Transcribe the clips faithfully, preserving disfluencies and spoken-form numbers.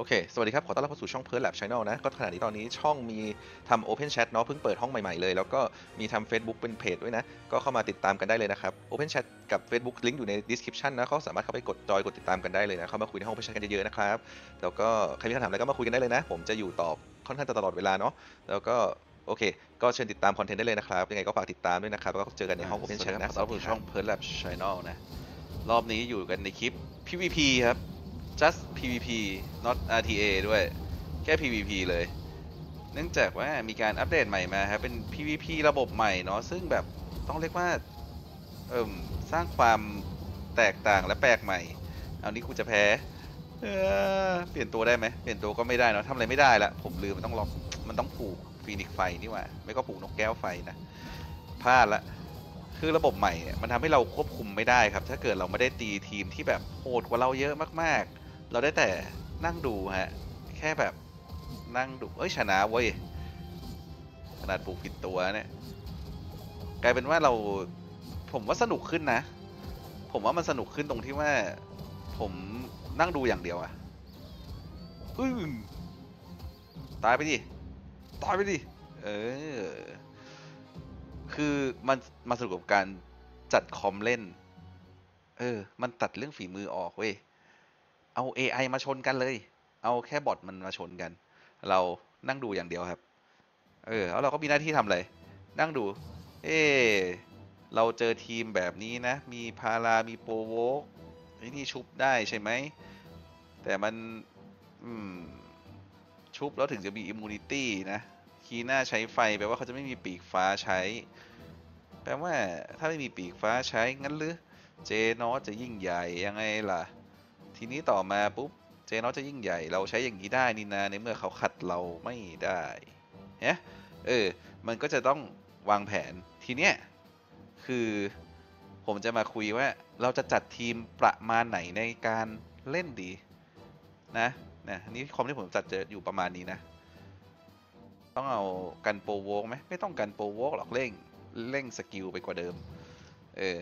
เคสวัสดีครับขอต้อนรับเข้าสู่ช่อง Pearl Lab Channel นะก็ขณะนี้ตอนนี้ช่องมีทำ Open Chat เนาะเพิ่งเปิดห้องใหม่ๆเลยแล้วก็มีทำ Facebook เป็นเพจด้วยนะก็เข้ามาติดตามกันได้เลยนะครับ Open Chat กับ Facebook ลิงก์อยู่ใน description นะเขาสามารถเข้าไปกดจอยกดติดตามกันได้เลยนะเข้ามาคุยในห้อง Open Chat กันเยอะๆนะครับแล้วก็ใครมีคำถามอะไรก็มาคุยกันได้เลยนะผมจะอยู่ตอบค่อนข้างจะตลอดเวลาเนาะแล้วก็โอเคก็เชิญติดตามคอนเทนต์ได้เลยนะครับยังไงก็ฝากติดตามด้วยนะครับแล้วก็เจอกันในห้องส Open วัสดี Chat ครับนะขอต้อนรับสู่ช่อง Pearl Lab Channel นะรอบนี้อยู่กันในคลิป พี วี พี ครับ just พี วี พี not อาร์ ที เอ ด้วยแค่ พี วี พี เลยเนื่องจากว่ามีการอัปเดตใหม่มาครับเป็น พี วี พี ระบบใหม่เนาะซึ่งแบบต้องเรียกว่าเอิ่มสร้างความแตกต่างและแปลกใหม่เอานี้กูจะแพ้เออเปลี่ยนตัวได้ไหมเปลี่ยนตัวก็ไม่ได้เนาะทำอะไรไม่ได้ละผมลืมมันต้องล็อกมันต้องผูกฟีนิกซ์ไฟนี่หว่าไม่ก็ผูกนกแก้วไฟนะพลาดละ คือระบบใหม่เนี่ยมันทำให้เราควบคุมไม่ได้ครับถ้าเกิดเราไม่ได้ตีทีมที่แบบโหดกว่าเราเยอะมากๆเราได้แต่นั่งดูฮะแค่แบบนั่งดูเอ้ยชนะเว้ยขนาดปลูกผิดตัวเนี่ยกลายเป็นว่าเราผมว่าสนุกขึ้นนะผมว่ามันสนุกขึ้นตรงที่ว่าผมนั่งดูอย่างเดียวอะปึ้งตายไปดิตายไปดิเออคือมันมาสนุกกับการจัดคอมเล่น เออ มันตัดเรื่องฝีมือออกเว้ย เอา เอ ไอ มาชนกันเลย เอาแค่บอทมันมาชนกัน เรานั่งดูอย่างเดียวครับ เออ แล้วเราก็มีหน้าที่ทำอะไร นั่งดู เออเราเจอทีมแบบนี้นะ มีพารามีโปรโวกไอ้นี่ชุบได้ใช่ไหม แต่มัน อืม ชุบแล้วถึงจะมีอิมมูนิตี้นะ คีน่าใช้ไฟแปลว่าเขาจะไม่มีปีกฟ้าใช้ แปลว่าถ้าไม่มีปีกฟ้าใช้งั้นหรือเจนอสจะยิ่งใหญ่ยังไงล่ะทีนี้ต่อมาปุ๊บเจนอสจะยิ่งใหญ่เราใช้อย่างนี้ได้นี่นาในเมื่อเขาขัดเราไม่ได้เนี่ยเออมันก็จะต้องวางแผนทีเนี้ยคือผมจะมาคุยว่าเราจะจัดทีมประมาณไหนในการเล่นดีนะนะนี่คอมที่ผมจัดจะอยู่ประมาณนี้นะต้องเอากันโปรโวกไหมไม่ต้องกันโปรโวกหรอกเร่งเร่งสกิลไปกว่าเดิมเออ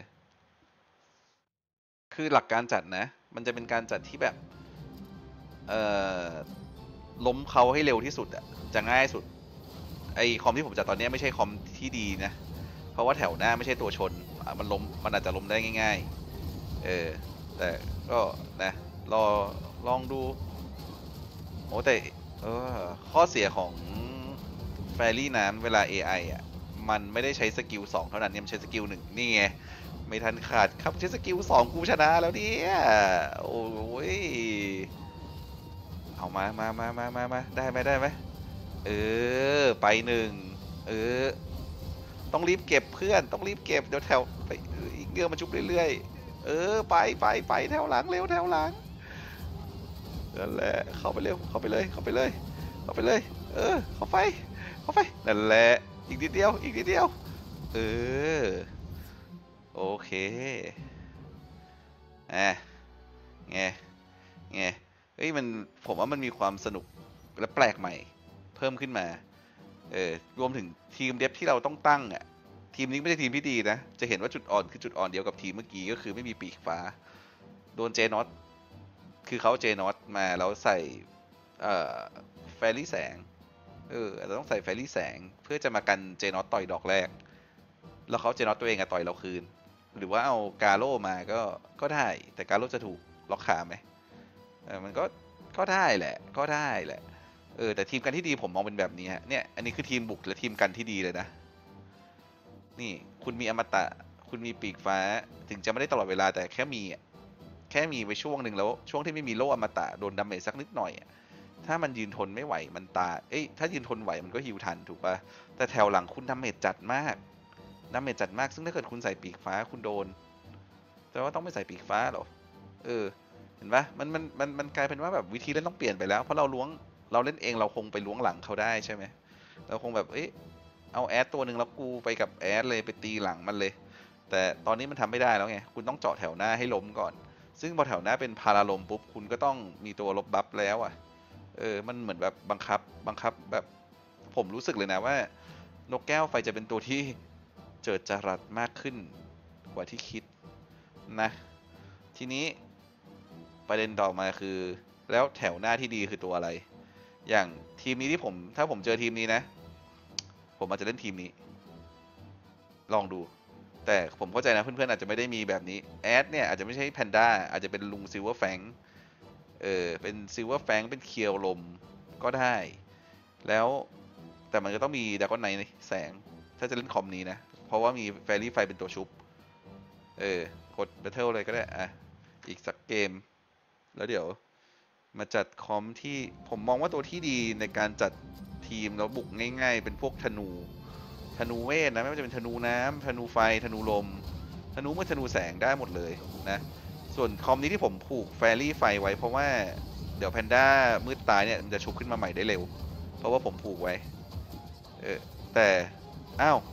คือหลักการจัดนะมันจะเป็นการจัดที่แบบเอ่อล้มเขาให้เร็วที่สุดอะจะง่ายสุดไอคอมที่ผมจัดตอนนี้ไม่ใช่คอมที่ดีนะเพราะว่าแถวหน้าไม่ใช่ตัวชนมันล้มมันอาจจะล้มได้ง่ายๆเออแต่ก็นะรอลองดูโอ้แต่เออข้อเสียของแฟรี่น้ำเวลา เอ ไอ อ่ะมันไม่ได้ใช้สกิลสองเท่านั้นเนี่ยมันใช้สกิลหนึ่งนี่ไงไม่ทันขาดครับใช้สกิลสองกูชนะแล้วเนี่ยโอ้ยเอามามามามามามาได้ไหมได้ไหมเออไปหนึ่งเออต้องรีบเก็บเพื่อนต้องรีบเก็บเดี๋ยวแถวไปอีกเรื่องมันชุบเรื่อยๆเออไปไปไปแถวหลังเร็วแถวหลังนั่นแหละเข้าไปเร็วเข้าไปเลยเข้าไปเลยเข้าไปเลยเออเข้าไปเข้าไปนั่นแหละอีกนิดเดียวอีกนิดเดียวเออโอเคอ่ะไงไงเฮ้ยมันผมว่ามันมีความสนุกและแปลกใหม่เพิ่มขึ้นมาเออรวมถึงทีมเดฟที่เราต้องตั้งอ่ะทีมนี้ไม่ใช่ทีมที่ดีนะจะเห็นว่าจุดอ่อนคือจุดอ่อนเดียวกับทีมเมื่อกี้ก็คือไม่มีปีกฟ้าโดนเจนอตคือเขาเจนอตมาแล้วใส่เอ่อแฟรี่แสงเอออาจจะต้องใส่แฟรี่แสงเพื่อจะมากันเจนอตต่อยดอกแรกแล้วเขาเจนอตตัวเองอะต่อยเราคืนหรือว่าเอากาโร่มาก็ก็ได้แต่กาโร่จะถูกล็อกขาไหมเออมันก็ก็ได้แหละก็ได้แหละเออแต่ทีมกันที่ดีผมมองเป็นแบบนี้ฮะเนี่ยอันนี้คือทีมบุกและทีมกันที่ดีเลยนะนี่คุณมีอมตะคุณมีปีกฟ้าถึงจะไม่ได้ตลอดเวลาแต่แค่มีแค่มีไปช่วงหนึ่งแล้วช่วงที่ไม่มีโล่อมตะโดนดาเมจสักนิดหน่อยถ้ามันยืนทนไม่ไหวมันตายเอ้ยถ้ายืนทนไหวมันก็ฮิวทันถูกปะแต่แถวหลังคุณดาเมจจัดมากดาเมจจัดมากซึ่งถ้าเกิดคุณใส่ปีกฟ้าคุณโดนแต่ว่าต้องไม่ใส่ปีกฟ้าหรอเออเห็นปะมันมันมันมันกลายเป็นว่าแบบวิธีเล่นต้องเปลี่ยนไปแล้วเพราะเราล้วงเราเล่นเองเราคงไปล้วงหลังเขาได้ใช่ไหมเราคงแบบเอ้ยเอาแอดตัวหนึ่งแล้วกูไปกับแอดเลยไปตีหลังมันเลยแต่ตอนนี้มันทำไม่ได้แล้วไงคุณต้องเจาะแถวหน้าให้ล้มก่อนซึ่งพอแถวหน้าเป็นพาราลมปุ๊บคุณก็ต้องมีตัวลบบัฟแล้วอ่ะเออมันเหมือนแบบบังคับบังคับแบบผมรู้สึกเลยนะว่านกแก้วไฟจะเป็นตัวที่เจิดจรัสมากขึ้นกว่าที่คิดนะทีนี้ประเด็นต่อมาคือแล้วแถวหน้าที่ดีคือตัวอะไร อย่างทีมนี้ที่ผมถ้าผมเจอทีมนี้นะ ผมอาจจะเล่นทีมนี้ ลองดู แต่ผมเข้าใจนะเพื่อนๆอาจจะไม่ได้มีแบบนี้แอดเนี่ยอาจจะไม่ใช่แพนด้าอาจจะเป็นลุงซิลเวอร์แฟงเออเป็นซิลเวอร์แฟงเป็นเคียวลมก็ได้ แล้วแต่มันก็ต้องมีดากอนไนท์แสงถ้าจะเล่นคอมนี้นะ เพราะว่ามีแฟรี่ไฟเป็นตัวชุบ เออกด Battle เลยก็ได้อ่ะอีกสักเกม แล้วเดี๋ยวมาจัดคอมที่ผมมองว่าตัวที่ดีในการจัดทีมแล้วบุกง่ายๆ เป็นพวกธนู ธนูเวทนะไม่ว่าจะเป็นธนูน้ำธนูไฟธนูลม ธนูมืดธนูแสงได้หมดเลยนะส่วนคอมนี้ที่ผมผูกแฟรี่ไฟไว้เพราะว่าเดี๋ยวแพนด้ามืดตายเนี่ยมันจะชุบขึ้นมาใหม่ได้เร็ว เพราะว่าผมผูกไว้เออแต่อ้าว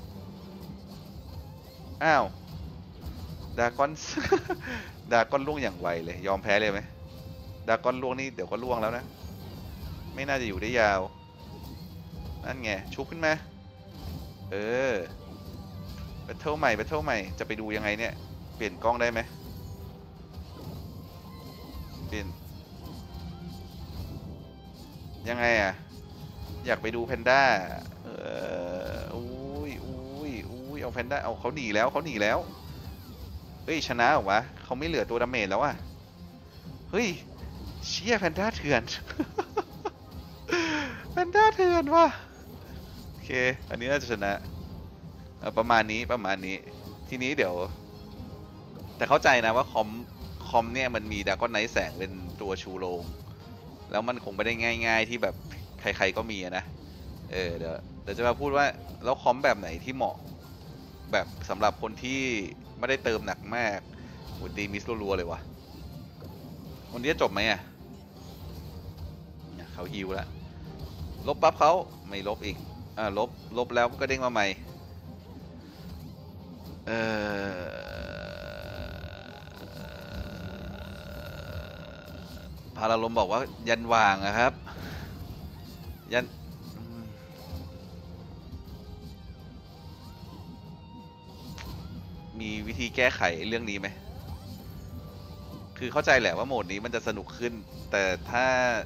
อ้าวดากอน ดากอนล่วงอย่างไวเลยยอมแพ้เลยไหมดากอนล่วงนี่เดี๋ยวก็ล่วงแล้วนะไม่น่าจะอยู่ได้ยาวนั่นไงชุบขึ้นมาเออแบทเทิลใหม่แบทเทิลใหม่จะไปดูยังไงเนี่ยเปลี่ยนกล้องได้ไหมเปลี่ยนยังไงอ่ะอยากไปดูแพนด้าเอออุ้ยอุ้ยอุ้ยเอาแพนด้าเอาเขาหนีแล้วเขาหนีแล้วเฮ้ยชนะเหรอวะเขาไม่เหลือตัวดาเมจแล้วอ่ะเฮ้ยเชี่ยแพนด้าเถื่อน แพนด้าเถื่อนว่ะโอเคอันนี้น่าจะชนะประมาณนี้ประมาณนี้ทีนี้เดี๋ยวแต่เข้าใจนะว่าคอมคอมเนี่ยมันมีดากอนไนท์แสงเป็นตัวชูโรงแล้วมันคงไม่ได้ง่ายๆที่แบบใครๆก็มีนะเออเดี๋ยวเดี๋ยวจะมาพูดว่าแล้วคอมแบบไหนที่เหมาะแบบสำหรับคนที่ไม่ได้เติมหนักมากโหตีมิสรัวๆเลยวะวันนี้จะจบไหมอ่ะเขาฮิวแล้วลบปั๊บเขาไม่ลบอีกอ่าลบลบแล้วก็เด้งมาใหม่เออพาราลมบอกว่ายันวางอะครับยันมีวิธีแก้ไขเรื่องนี้ไหมคือเข้าใจแหละว่าโหมดนี้มันจะสนุกขึ้นแต่ถ้า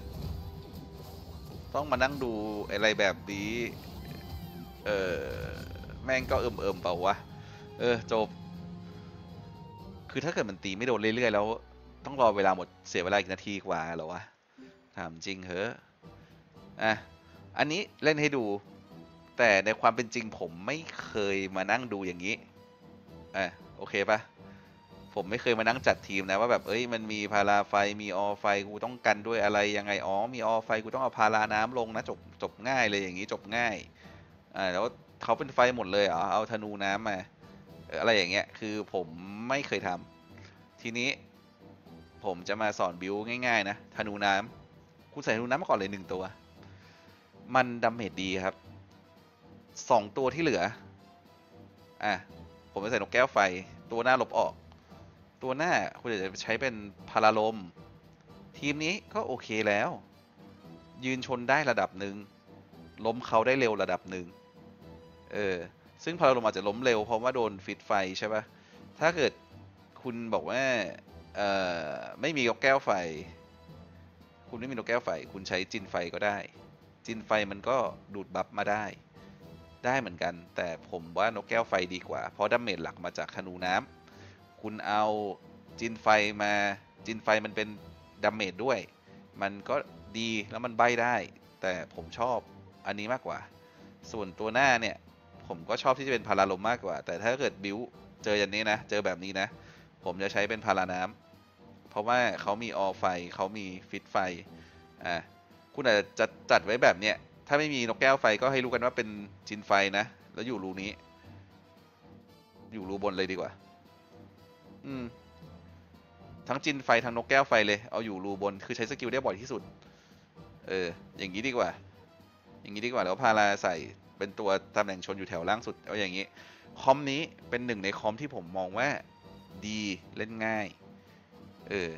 ต้องมานั่งดูอะไรแบบนี้เออแม่งก็เอิ่มๆเปล่าวะเออจบคือถ้าเกิดมันตีไม่โดนเรื่อยๆแล้วต้องรอเวลาหมดเสียเวลาอีกนาทีกว่าเหรอวะถามจริงเหรออ่ะอันนี้เล่นให้ดูแต่ในความเป็นจริงผมไม่เคยมานั่งดูอย่างนี้อ่ะโอเคปะผมไม่เคยมานั่งจัดทีมนะว่าแบบเอ้ยมันมีพาราไฟมีออไฟกูต้องกันด้วยอะไรยังไงอ๋อมีออไฟกูต้องเอาพาราน้ำลงนะจบจบง่ายเลยอย่างนี้จบง่ายอ่าแล้วเขาเป็นไฟหมดเลยเหรอเอาธนูน้ำมาอะไรอย่างเงี้ยคือผมไม่เคยทำทีนี้ผมจะมาสอนบิวง่ายๆนะธนูน้ำคุณใส่ธนูน้ำมาก่อนเลยหนึ่งตัวมันดาเมจดีครับสองตัวที่เหลืออ่ะผมจะใส่นกแก้วไฟตัวหน้าลบออกตัวหน้าคุณจะใช้เป็นพาราลมทีมนี้ก็โอเคแล้วยืนชนได้ระดับหนึ่งล้มเขาได้เร็วระดับหนึ่งเออซึ่งพาราลมอาจจะล้มเร็วเพราะว่าโดนฟิตไฟใช่ปะถ้าเกิดคุณบอกว่าเอ่อไม่มีนกแก้วไฟคุณไม่มีนกแก้วไฟคุณใช้จินไฟก็ได้จินไฟมันก็ดูดบัฟมาได้ได้เหมือนกันแต่ผมว่านกแก้วไฟดีกว่าเพราะดาเมจหลักมาจากธนูน้ำคุณเอาจินไฟมาจินไฟมันเป็นดาเมจด้วยมันก็ดีแล้วมันใบ้ได้แต่ผมชอบอันนี้มากกว่าส่วนตัวหน้าเนี่ยผมก็ชอบที่จะเป็นพาราลมมากกว่าแต่ถ้าเกิดบิวเจออย่างนี้นะเจอแบบนี้นะผมจะใช้เป็นพาราน้ำเพราะว่าเขามีออไฟเขามีฟิตไฟอ่าคุณอาจจะจัดไว้แบบเนี้ยถ้าไม่มีนกแก้วไฟก็ให้รู้กันว่าเป็นจินไฟนะแล้วอยู่รูนี้อยู่รูบนเลยดีกว่าอืมทั้งจินไฟทั้งนกแก้วไฟเลยเอาอยู่รูบนคือใช้สกิลได้บ่อยที่สุดเอออย่างนี้ดีกว่าอย่างนี้ดีกว่าแล้วพาราใส่เป็นตัวตำแหน่งชนอยู่แถวล่างสุดเอาอย่างนี้คอมนี้เป็นหนึ่งในคอมที่ผมมองว่าดีเล่นง่ายเออ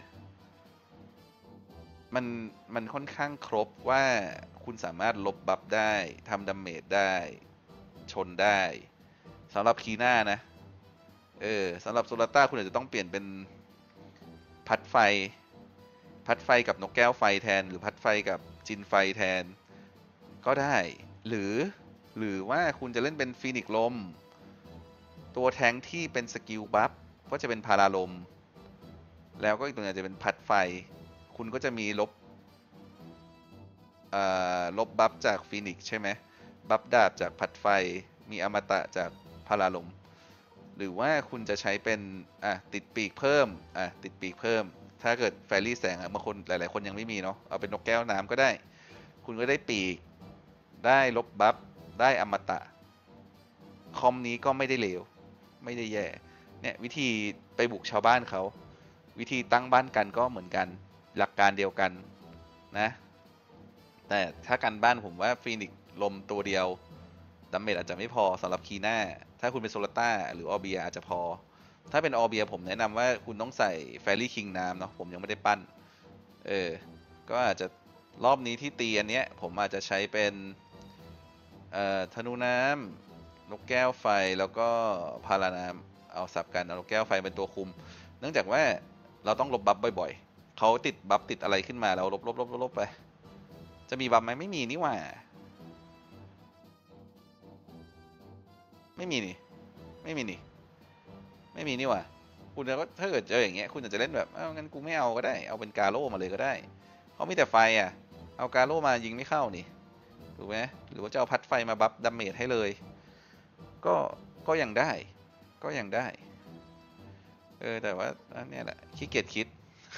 มันมันค่อนข้างครบว่าคุณสามารถลบบัฟได้ทำดาเมจได้ชนได้สำหรับคีน่านะเออสำหรับโซลาต้าคุณอาจจะต้องเปลี่ยนเป็นพัดไฟพัดไฟกับนกแก้วไฟแทนหรือพัดไฟกับจินไฟแทนก็ได้หรือหรือว่าคุณจะเล่นเป็นฟีนิกซ์ลมตัวแทงที่เป็นสกิลบัฟก็จะเป็นพาราลมแล้วก็อีกตัวนึงจะเป็นพัดไฟคุณก็จะมีลบลบบัฟจากฟีนิกซ์ใช่ไหมบัฟดาบจากพัดไฟมีอมตะจากพาราลมหรือว่าคุณจะใช้เป็นอ่ะติดปีกเพิ่มอ่ะติดปีกเพิ่มถ้าเกิดแฟรี่แสงอ่ะบางคนหลายๆคนยังไม่มีเนาะเอาเป็นนกแก้วน้ำก็ได้คุณก็ได้ปีกได้ลบบัฟได้อมตะคอมนี้ก็ไม่ได้เลวไม่ได้แย่เนี่ยวิธีไปบุกชาวบ้านเขาวิธีตั้งบ้านกันก็เหมือนกันหลักการเดียวกันนะแต่ถ้ากันบ้านผมว่าฟีนิกซ์ลมตัวเดียวดาเมจอาจจะไม่พอสำหรับคีน่าถ้าคุณเป็นโซลาต้าหรือออเบียอาจจะพอถ้าเป็นออเบียผมแนะนำว่าคุณต้องใส่แฟรี่คิงน้ำเนาะผมยังไม่ได้ปั้นเออก็อาจจะรอบนี้ที่ตีอันเนี้ยผมอาจจะใช้เป็นเอ่อธนูน้ำนกแก้วไฟแล้วก็พาราน้ำเอาสับกันเอานกแก้วไฟเป็นตัวคุมเนื่องจากว่าเราต้องลบบัฟบ่อยๆเขาติดบัฟติดอะไรขึ้นมาเราลบลบลบลบไปจะมีบัฟไหมไม่มีนี่หว่าไม่มีนี่ไม่มีนี่ไม่มีนี่หว่าคุณก็ถ้าเกิดเจออย่างเงี้ยคุณอาจจะเล่นแบบเอ้างั้นกูไม่เอาก็ได้เอาเป็นกาโร่มาเลยก็ได้เขามีแต่ไฟอ่ะเอากาโร่มายิงไม่เข้านี่ถูกไหมหรือว่าจะเอาพัดไฟมาบัฟดาเมจให้เลยก็ก็ยังได้ก็ยังได้เออแต่ว่าอันนี้แหละขี้เกียจคิด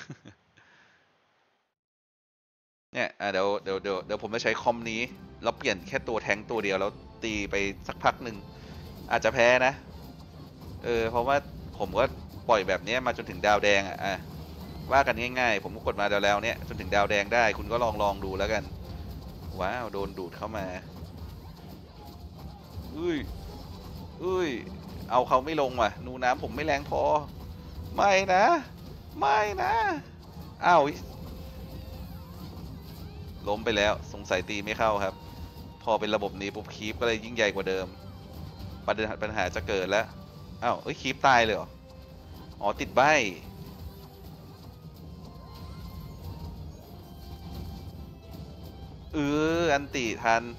เนี่ยอ่ะเดี๋ยวเดี๋ยวเดี๋ยวเดี๋ยวผมจะใช้คอมนี้เราเปลี่ยนแค่ตัวแทงตัวเดียวแล้วตีไปสักพักหนึ่งอาจจะแพ้นะเออเพราะว่าผมก็ปล่อยแบบนี้มาจนถึงดาวแดงอ่ะอ่ะว่ากันง่ายๆผมก็กดมาแล้วแล้วเนี่ยจนถึงดาวแดงได้คุณก็ลองลองดูแล้วกันว้าวโดนดูดเข้ามาอุ้ยอุ้ยเอาเขาไม่ลงว่ะนูน้ำผมไม่แรงพอไม่นะไม่นะอ้าวล้มไปแล้วสงสัยตีไม่เข้าครับพอเป็นระบบนี้ปุ๊บคีปก็เลยยิ่งใหญ่กว่าเดิมประเด็นปัญหาจะเกิดแล้วอ้าวเอ้ยคีปตายเลยเหรออ๋อติดใบเอออันติทัน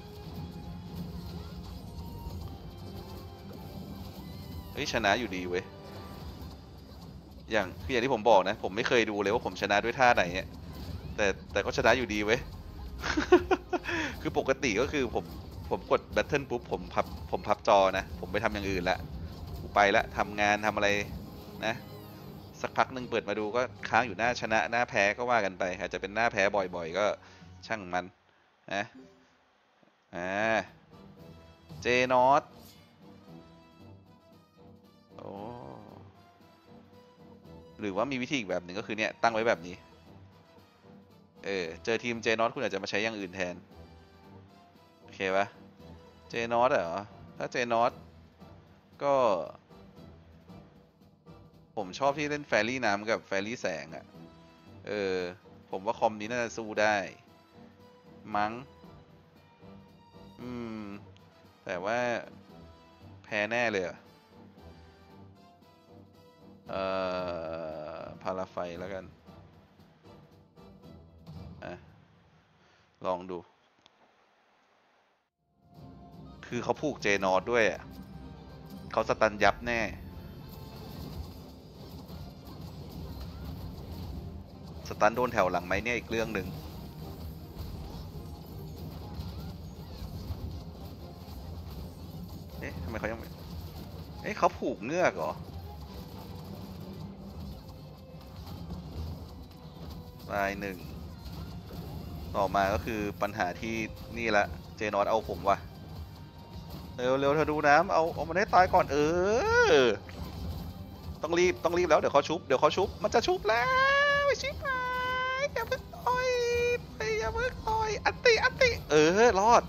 เฮ้ยชนะอยู่ดีเว้ยอย่างคืออย่างที่ผมบอกนะผมไม่เคยดูเลยว่าผมชนะด้วยท่าไหนเนี่ยแต่แต่ก็ชนะอยู่ดีเว้ย คือปกติก็คือผมผมกดแบทเทิลปุ๊บผมพับผมพับจอนะผมไปทำอย่างอื่นละกูไปละทำงานทำอะไรนะสักพักหนึ่งเปิดมาดูก็ค้างอยู่หน้าชนะหน้าแพ้ก็ว่ากันไปอาจจะเป็นหน้าแพ้บ่อยๆก็ช่างมันนะอ่าเจนอตโอ้หรือว่ามีวิธีอีกแบบหนึ่งก็คือเนี่ยตั้งไว้แบบนี้เออเจอทีมเจนอตคุณอาจจะมาใช้อย่างอื่นแทนโอเคปะเจนอตเหรอถ้าเจนอตก็ผมชอบที่เล่นแฟรี่น้ำกับแฟรี่แสงอะ่ะเออผมว่าคอมนี้น่าจะสู้ได้มั้งอืมแต่ว่าแพ้แน่เลยอะเอ่อพาราไฟแล้วกันอ่ะลองดูคือเขาผูกเจนอตด้วยอะเขาสตันยับแน่สตันโดนแถวหลังไหมเนี่ยอีกเรื่องหนึ่งเอ๊ะทำไมเขายังไม่เอ๊ะเขาผูกเงือกเหรอลายหนึ่งต่อมาก็คือปัญหาที่นี่ละเจนอตเอาผมว่ะเร็วเร็วเธอดูน้ำเอาเอามันให้ตายก่อนเออต้องรีบต้องรีบแล้วเดี๋ยวเขาชุบเดี๋ยวเขาชุบมันจะชุบแล้วชิบหายอย่าเพิ่งต่อยไปอย่าเพิ่งต่อยอันติอันติเออรอด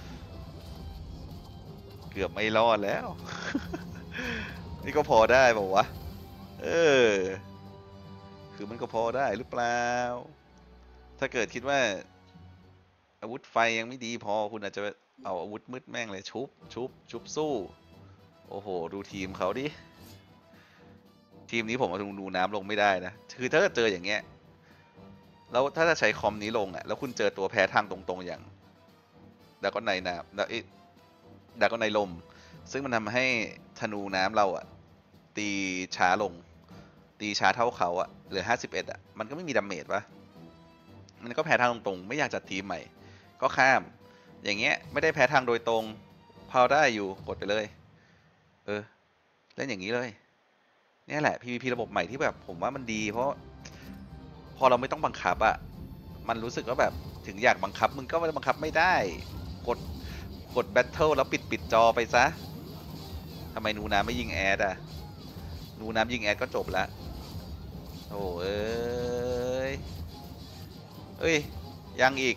เกือบไม่รอดแล้ว นี่ก็พอได้บอกวะเออคือมันก็พอได้หรือเปล่าถ้าเกิดคิดว่าอาวุธไฟยังไม่ดีพอคุณอาจจะเอาอาวุธมืดแม่งเลยชุบชุบชุบสู้โอ้โหดูทีมเขาดิทีมนี้ผมเอาดูน้ำลงไม่ได้นะคือถ้าเจออย่างเงี้ยแล้วถ้าจะใช้คอมนี้ลงอ่ะแล้วคุณเจอตัวแพ้ทางตรงๆอย่างดากอนไนน้ำดาดากอนไนลมซึ่งมันทำให้ธนูน้ำเราอ่ะตีช้าลงตีช้าเท่าเขาอ่ะเหลือห้าสิบเอ็ดอ่ะมันก็ไม่มีดาเมจปะมันก็แพ้ทางตรงๆไม่อยากจัดทีมใหม่ก็ข้ามอย่างเงี้ยไม่ได้แพ้ทางโดยตรงพาวได้อยู่กดไปเลยเออเล่นอย่างนี้เลยนี่แหละ พี วี พี ระบบใหม่ที่แบบผมว่ามันดีเพราะพอเราไม่ต้องบังคับอะมันรู้สึกว่าแบบถึงอยากบังคับมึงก็ไม่ได้บังคับไม่ได้กดกดแบทเทิลแล้วปิดปิดจอไปซะทำไมหนูน้ำไม่ยิงแอดอะหนูน้ำยิงแอดก็จบละโอ้เอ้ยเอ้ยยังอีก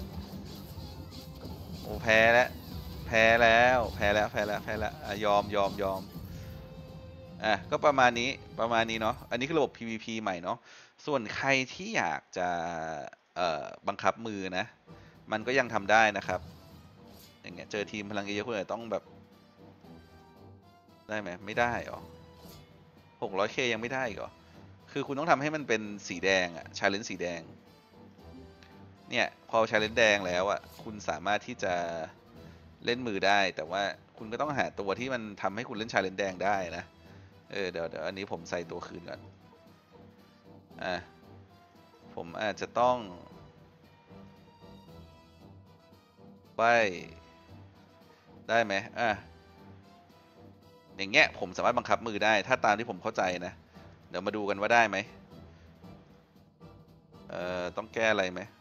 โอ้แพ้แล้วแพ้แล้วแพ้แล้วแพ้แล้วแพ้แล้วอ่ะยอมยอมยอมอ่ะก็ประมาณนี้ประมาณนี้เนาะอันนี้คือระบบ พี วี พี ใหม่เนาะส่วนใครที่อยากจะเอ่อบังคับมือนะมันก็ยังทำได้นะครับอย่างเงี้ยเจอทีมพลังเยอะๆคุณอาจจะต้องแบบได้ไหมไม่ได้หรอ หกร้อยเค ยังไม่ได้อีกเหรอคือคุณต้องทำให้มันเป็นสีแดงอะชาเลนจ์สีแดงเนี่ยพอชาเลนจ์แดงแล้วอะคุณสามารถที่จะเล่นมือได้แต่ว่าคุณก็ต้องหาตัวที่มันทำให้คุณเล่นชาเลนจ์แดงได้นะเออเดี๋ยวเดี๋ยวอันนี้ผมใส่ตัวคืนก่อนอ่ะผมอาจจะต้องไปได้ไหมอ่ะอย่างเงี้ยผมสามารถบังคับมือได้ถ้าตามที่ผมเข้าใจนะเดี๋ยวมาดูกันว่าได้ไหมเอ่อต้องแก้อะไรไหม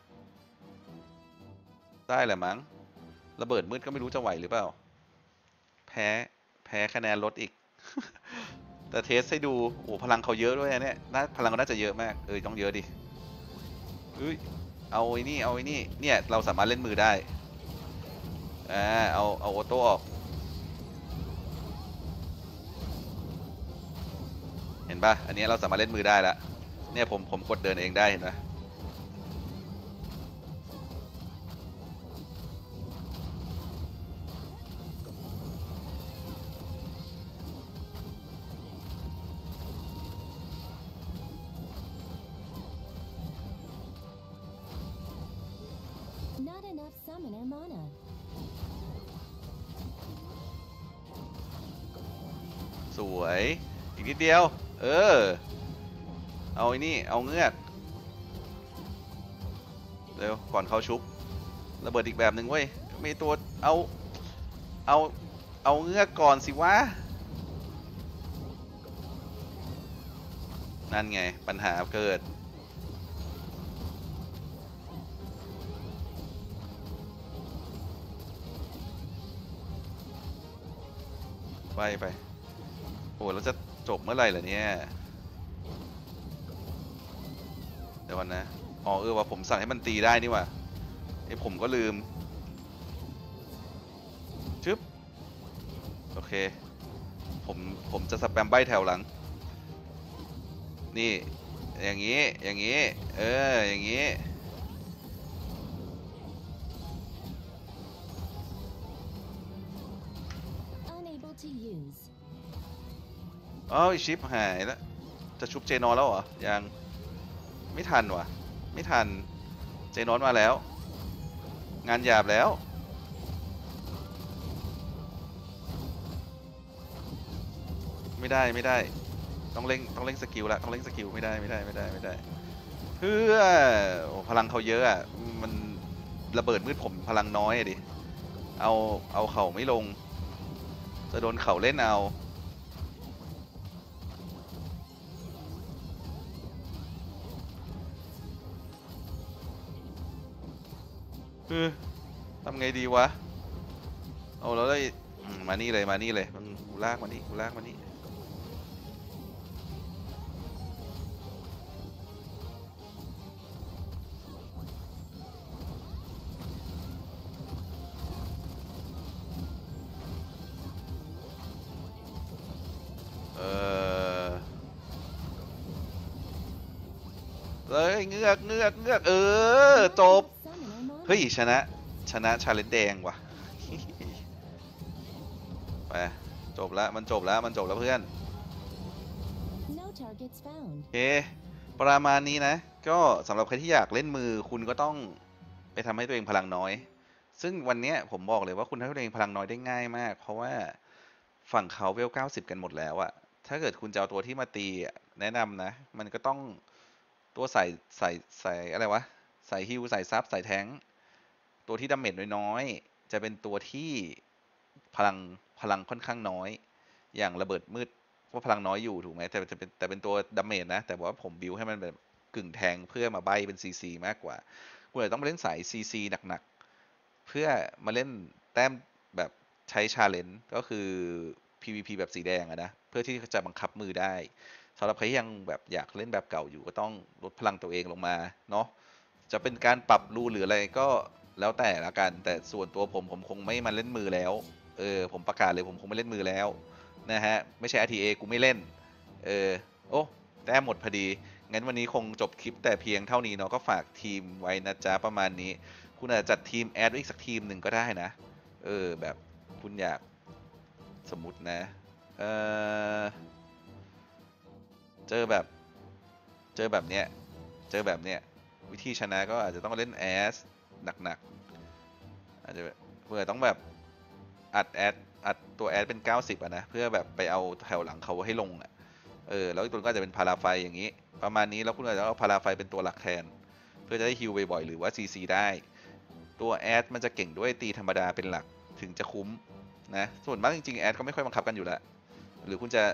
ได้แหละมั้งระเบิดมืดก็ไม่รู้จะไหวหรือเปล่าแพ้แพ้คะแนนลดอีก แต่เทสให้ดูโอ้พลังเขาเยอะด้วยเนี่ยน่าพลังเขาน่าจะเยอะมากเออต้องเยอะดิเอ้ยเอาไอ้นี่เอาไอ้นี่เนี่ยเราสามารถเล่นมือได้อ่าเอาเอาออโต้ออกเห็นปะอันนี้เราสามารถเล่นมือได้ละเนี่ยผมผมกดเดินเองได้เห็นปะสวยอีกนิดเดียวเออเอาไอ้นี่เอาเงือกเร็วก่อนเขาชุบระเบิดอีกแบบหนึ่งเว้ยมีตัวเอาเอาเอาเงือกก่อนสิวะนั่นไงปัญหาเกิดไปไปโอ้เราจะจบเมื่อไหร่ล่ะเนี่ยเดี๋ยวก่อนนะอ๋อเออว่าผมสั่งให้มันตีได้นี่ว่ะไอผมก็ลืมชึบโอเคผมผมจะสแปมใบแถวหลังนี่อย่างนี้อย่างนี้เอออย่างนี้อ้าวชิปหายแล้วจะชุบเจนอนแล้วเหรอยังไม่ทันว่ะไม่ทันเจนอนมาแล้วงานหยาบแล้วไม่ได้ไม่ได้ต้องเล่งต้องเล่งสกิลละต้องเล่งสกิลไม่ได้ไม่ได้ไม่ได้ไม่ได้เพื่อโอ้พลังเขาเยอะอ่ะมันระเบิดมืดผมพลังน้อยอะดิเอาเอาเข่าไม่ลงจะโดนเข่าเล่นเอาเออทำไงดีวะเอาเราได้มานี่เลยมานี่เลยมันกูลากมานี่กูลากมานี่เออเลยเงือกเงือกเงือกเออจบเฮ้ยชนะชนะชาเลนจ์แดงว่ะไปจบแล้วมันจบแล้วมันจบแล้วเพื่อนโอเคประมาณนี้นะก็สำหรับใครที่อยากเล่นมือคุณก็ต้องไปทำให้ตัวเองพลังน้อย ซึ่งวันเนี้ยผมบอกเลยว่าคุณทำให้ตัวเองพลังน้อยได้ง่ายมาก เพราะว่าฝั่งเขาเวลเก้าสิบกันหมดแล้วอะถ้าเกิดคุณจะเอาตัวที่มาตีอะแนะนำนะ มันก็ต้องตัวใส่ใส่ใส่อะไรวะ ใส่ฮิลใส่ซับใส่แทงค์ตัวที่ดาเมจน้อยๆ จะเป็นตัวที่พลังพลังค่อนข้างน้อย อย่างระเบิดมืดว่าพลังน้อยอยู่ถูกไหมแต่จะเป็นแต่เป็นตัวดาเมจนะ แต่ว่าผมบิวให้มันแบบกึ่งแทงเพื่อมาใบเป็นซีซีมากกว่าคุณอาจจะต้องไปเล่นสายซีซีหนักๆเพื่อมาเล่นแต้มแบบใช้ชาเลนจ์ก็คือ พี วี พี แบบสีแดงอะนะเพื่อที่จะบังคับมือได้สำหรับใครที่ยังแบบอยากเล่นแบบเก่าอยู่ก็ต้องลดพลังตัวเองลงมาเนาะจะเป็นการปรับรูหรืออะไรก็แล้วแต่ละกัน แต่ส่วนตัวผมผมคงไม่มาเล่นมือแล้วเออผมประกาศเลยผมคงไม่เล่นมือแล้วนะฮะไม่ใช่ อาร์ ที เอ กูไม่เล่นเออโอ้แต้มหมดพอดีงั้นวันนี้คงจบคลิปแต่เพียงเท่านี้เนาะก็ฝากทีมไว้นะจ๊ะประมาณนี้คุณอาจจะจัดทีมแอดไว้อีกสักทีมหนึ่งก็ได้นะเออแบบคุณอยากสมมตินะเออเจอแบบเจอแบบเนี้ยเจอแบบเนี้ยวิธีชนะก็อาจจะต้องเล่นแอสหนักๆอาจจะเพื่อต้องแบบอัดแอดอัดตัวแอดเป็นเก้าสิบอะนะเพื่อแบบไปเอาแถวหลังเขาให้ลงอะเออแล้วอีกตัวก็อาจจะเป็นพาราไฟอย่างนี้ประมาณนี้แล้วคุณอาจจะเอาพาราไฟเป็นตัวหลักแทนเพื่อจะได้ฮิลบ่อยๆหรือว่า ซี ซี ได้ตัวแอดมันจะเก่งด้วยตีธรรมดาเป็นหลักถึงจะคุ้มนะส่วนมากจริงๆแอดก็ไม่ค่อยบังคับกันอยู่แล้วหรือคุณจะ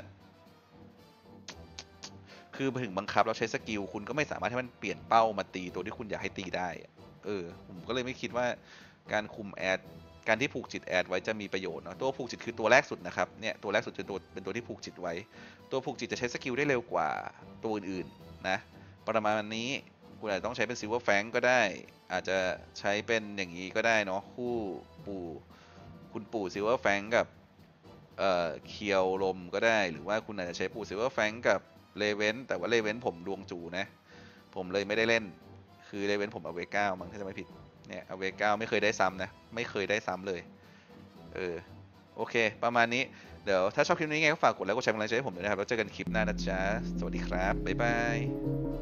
คือถึงบังคับเราใช้สกิลคุณก็ไม่สามารถให้มันเปลี่ยนเป้ามาตีตัวที่คุณอยากให้ตีได้เออผมก็เลยไม่คิดว่าการคุมแอดการที่ผูกจิตแอดไว้จะมีประโยชน์เนาะตัวผูกจิตคือตัวแรกสุดนะครับเนี่ยตัวแรกสุดเป็นตัวเป็นตัวที่ผูกจิตไว้ตัวผูกจิตจะใช้สกิลได้เร็วกว่าตัวอื่นๆนะประมาณนี้คุณอาจจะต้องใช้เป็นซิลเวอร์แฟงก็ได้อาจจะใช้เป็นอย่างนี้ก็ได้เนาะคู่ปู่คุณปู่ซิลเวอร์แฟงกับเอ่อเคียวลมก็ได้หรือว่าคุณอาจจะใช้ปู่ซิลเวอร์แฟงกับเลเวนแต่ว่าเลเวนผมดวงจูนะผมเลยไม่ได้เล่นคือเลเวนผมเอาเวก้ามั้งถ้าจะไม่ผิดเนี่ยเอาเวก้าไม่เคยได้ซ้ำนะไม่เคยได้ซ้ำเลยเออโอเคประมาณนี้เดี๋ยวถ้าชอบคลิปนี้ไงก็ฝากกดไลค์กดแชร์กำลังใจให้ผมด้วยนะครับแล้วเจอกันคลิปหน้านะจ๊ะสวัสดีครับบ๊ายบาย